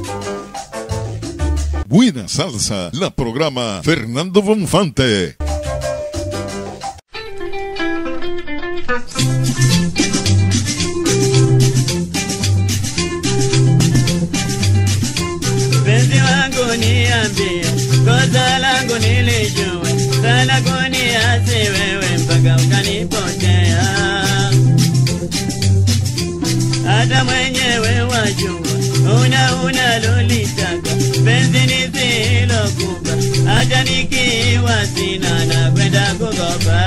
Buena Salsa, la programa Fernando Bonfante. Penzi wangu niambie, kosa langu nilijue, sana kuniasi wewe mpaka ukanipotea. Hata mwenyewe wajua, unalolitaka, penzi nisilokupa, hata nikiwa sina na kwenda kukopa.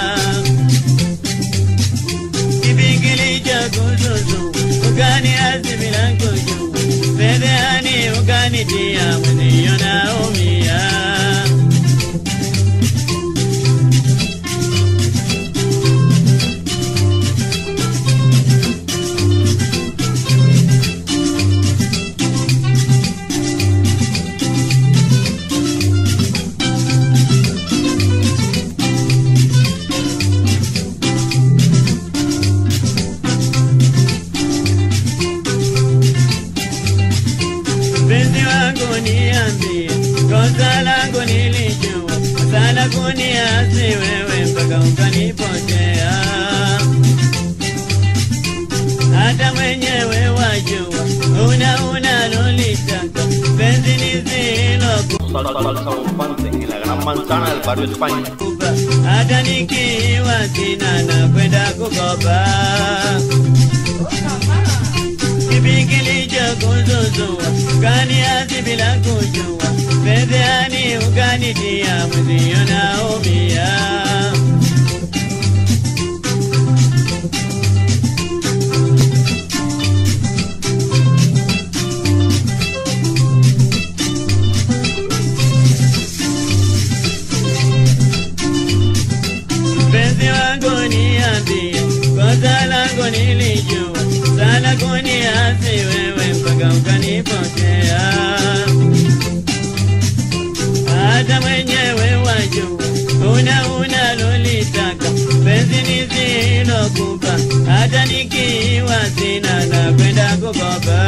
Kipi kilichokuzuzu, ukaniasi bila kujua, fedhehani ukanitia mwenzio naumia. Kosa langu nilijua, sana kuniasi wewe mpaka ukanipotea. Hata mwenyewe wajua, unalolitaka, penzi nisilokupa, Salsa Bonfante en la Gran Manzana del barrio España. hata nikiwa sina na kwenda kukopa. Kipi kilichokuzuzua, ukaniasi bila kujua, fedhehani ukanitia mwenzio naumia. Penzi wangu niambie, kosa langu nilijua, sana kuniasi wewe mpaka ukanipotea. Hata mwenyewe wajua, unalolitaka, penzi nisilokupa, hata nikiwa sina na kwenda kukopa.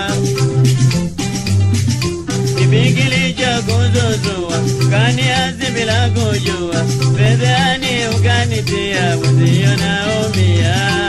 Kipi kilichokuzuzua, ukaniasi bila kujua, fedhehani ukanitia mwenzio naumia.